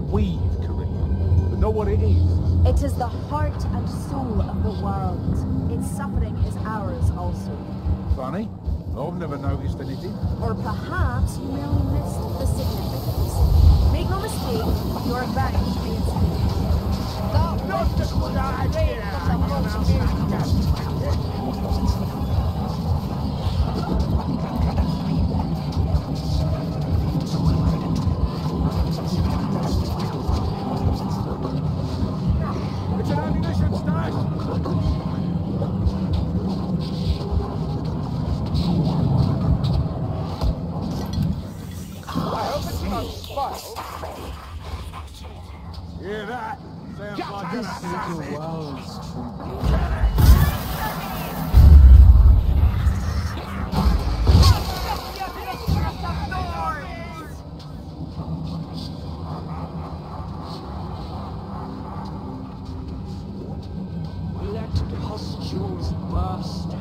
weave, Corinne, but not what it is. It is the heart and soul of the world. Its suffering is ours also. Funny. I've never noticed anything. Or perhaps you merely missed the significance. Make no mistake, you are bound to be inspired. Not the good idea! It's an ammunition stash! Hear that? Sounds like an assassin. Let pustules burst.